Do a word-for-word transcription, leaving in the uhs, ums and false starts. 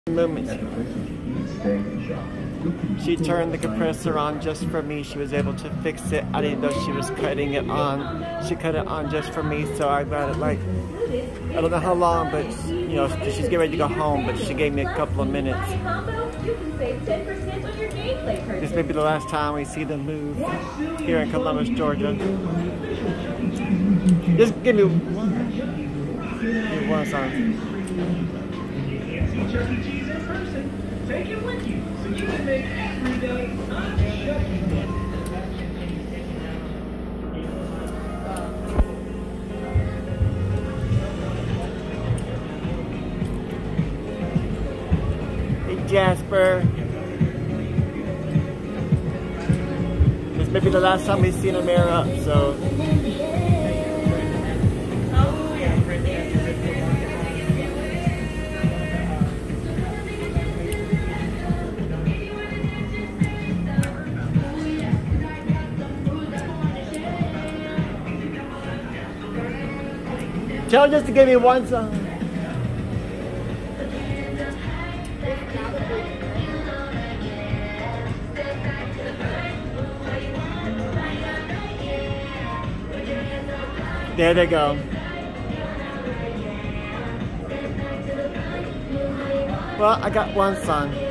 Moment. She turned the compressor on just for me. She was able to fix it. I didn't know she was cutting it on. She cut it on just for me, so I got it like, I don't know how long, but you know, she's getting ready to go home, but she gave me a couple of minutes. This may be the last time we see them move here in Columbus, Georgia. Just give me one, give me one song. Chuck E. Cheese in person. Take it with you so you can make every day unshut. Hey Jasper. This may be the last time we've seen Amira, so. Tell her just to give me one song. There they go. Well, I got one song.